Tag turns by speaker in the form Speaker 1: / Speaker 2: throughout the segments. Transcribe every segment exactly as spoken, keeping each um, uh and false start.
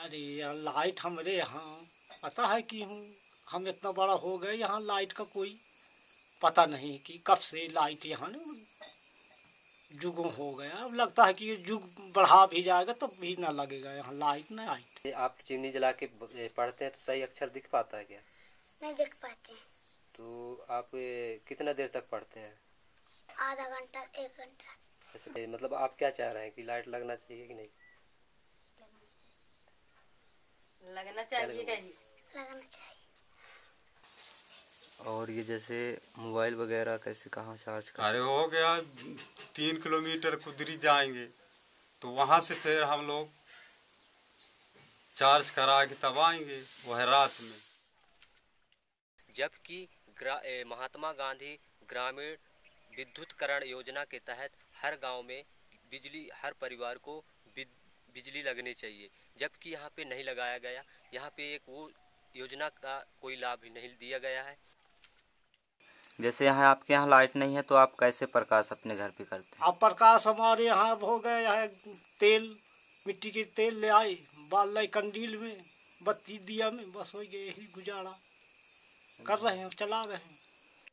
Speaker 1: अरे यार लाइट हमारे यहाँ पता है कि हूँ हम इतना बड़ा हो गए, यहाँ लाइट का कोई पता नहीं कि कब से लाइट यहाँ न जुगों हो गया। अब लगता है कि ये जुग बढ़ा भी जाएगा तब भी ना लगेगा यहाँ लाइट ना लाइट।
Speaker 2: आप चिमनी जला के पढ़ते हैं तो सही अक्षर दिख पाता है क्या?
Speaker 3: नहीं दिख पाते।
Speaker 2: तो आप कितना देर तक पढ़ते हैं?
Speaker 3: आधा घंटा एक घंटा।
Speaker 2: ऐसे मतलब आप क्या चाह रहे हैं कि लाइट लगना चाहिए कि नहीं?
Speaker 4: लगना चाहिए क्या जी?
Speaker 3: लगना चाहिए।
Speaker 2: और ये जैसे मोबाइल वगैरह कैसे कहाँ चार्ज कर?
Speaker 5: अरे हो गया तीन किलोमीटर कुदरी जाएंगे तो वहाँ से फिर हम लोग चार्ज करा के तब आएंगे वह रात में।
Speaker 2: जबकि महात्मा गांधी ग्रामीण विद्युतकरण योजना के तहत हर गांव में बिजली हर परिवार को बिजली लगनी चाहिए, जबकि यहाँ पे नहीं लगाया गया। यहाँ पे एक वो योजना का कोई लाभ भी नहीं दिया गया है। जैसे यहाँ आपके यहाँ लाइट नहीं है तो आप कैसे प्रकाश अपने घर पे करते हैं?
Speaker 1: अब प्रकाश हमारे यहाँ हो गए है, तेल मिट्टी के तेल ले आए बाल लाई कंडील में बत्ती दिया में बस हो गए, यही गुजारा कर रहे हैं, चला रहे हैं।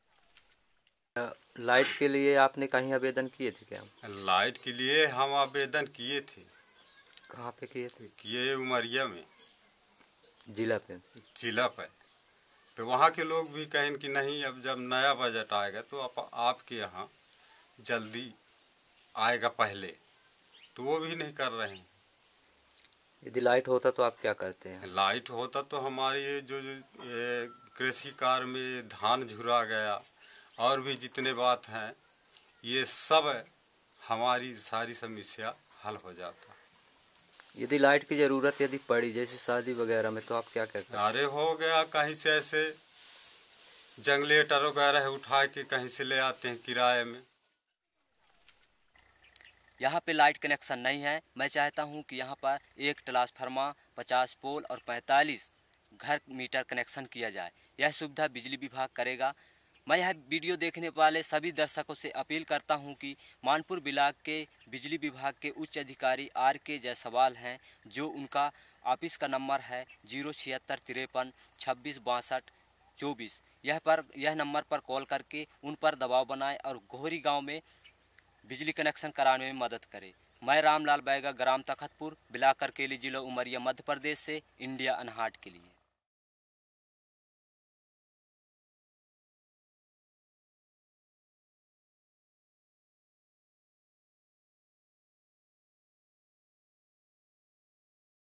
Speaker 2: लाइट के लिए आपने कहीं आवेदन किए थे क्या?
Speaker 5: लाइट के लिए हम आवेदन किए थे।
Speaker 2: कहाँ पे किए थे?
Speaker 5: किए उमरिया में,
Speaker 2: जिला पे
Speaker 5: जिला पे। तो वहाँ के लोग भी कहें कि नहीं अब जब नया बजट आएगा तो आप आपके यहाँ जल्दी आएगा पहले, तो वो भी नहीं कर रहे हैं।
Speaker 2: यदि लाइट होता तो आप क्या करते हैं?
Speaker 5: लाइट होता तो हमारे जो जो कृषि कार्य में धान झुरा गया और भी जितने बात हैं ये सब हमारी सारी समस्या हल हो जाता।
Speaker 2: यदि लाइट की ज़रूरत यदि पड़ी जैसे शादी वगैरह में तो आप क्या कहते हैं?
Speaker 5: अरे हो गया कहीं से ऐसे जंगलेटर वगैरह उठा के कहीं से ले आते हैं किराए में।
Speaker 2: यहाँ पे लाइट कनेक्शन नहीं है। मैं चाहता हूँ कि यहाँ पर एक ट्रांसफार्मर, पचास पोल और पैंतालीस घर मीटर कनेक्शन किया जाए। यह सुविधा बिजली विभाग करेगा। मैं यह वीडियो देखने वाले सभी दर्शकों से अपील करता हूं कि मानपुर ब्लॉक के बिजली विभाग के उच्च अधिकारी आर के जायसवाल हैं, जो उनका ऑफिस का नंबर है जीरो छिहत्तर तिरपन छब्बीस बासठ चौबीस। यह पर यह नंबर पर कॉल करके उन पर दबाव बनाएं और खोहरी गांव में बिजली कनेक्शन कराने में मदद करें। मैं रामलाल बैगा, ग्राम तखतपुर, ब्लॉक करकेली, जिला उमरिया, मध्य प्रदेश से इंडिया अनहाट के लिए।